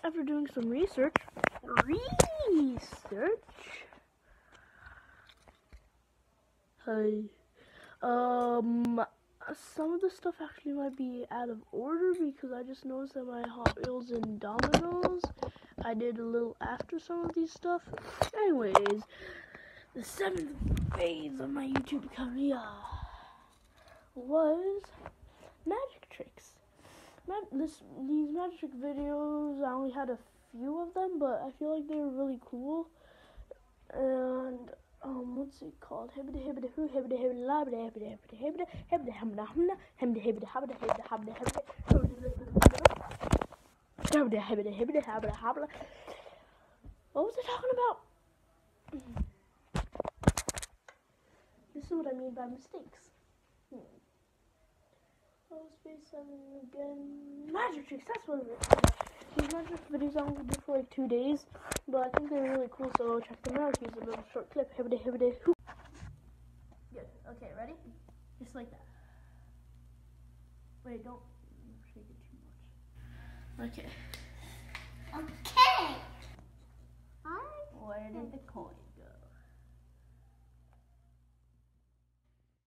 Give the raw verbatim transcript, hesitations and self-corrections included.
after doing some research, research, hi, um, some of the stuff actually might be out of order because I just noticed that my Hot Wheels and Dominoes, I did a little after some of these stuff. Anyways, the seventh phase of my YouTube career was magic tricks. Mag- this, these magic trick videos, I only had a few of them, but I feel like they were really cool. And um, what's it called? Hibbida hibbida hoo, hibbida hibbida labida, hibbida hibbida hibbida, hibbida hamda hamda, hibbida hibbida habida, hibbida habida hibbida, hibbida hibbida hibbida habida habida. What was I talking about? This is what I mean by mistakes. Hmm. Oh, Space seven again. Magic tricks, that's what it is. These magic videos I only did for like two days, but I think they're really cool, so check them out. Here's a little short clip. Hibbida hibbida hoo. Good. Okay, ready? Just like that. Wait, don't shake it too much. Okay. Okay.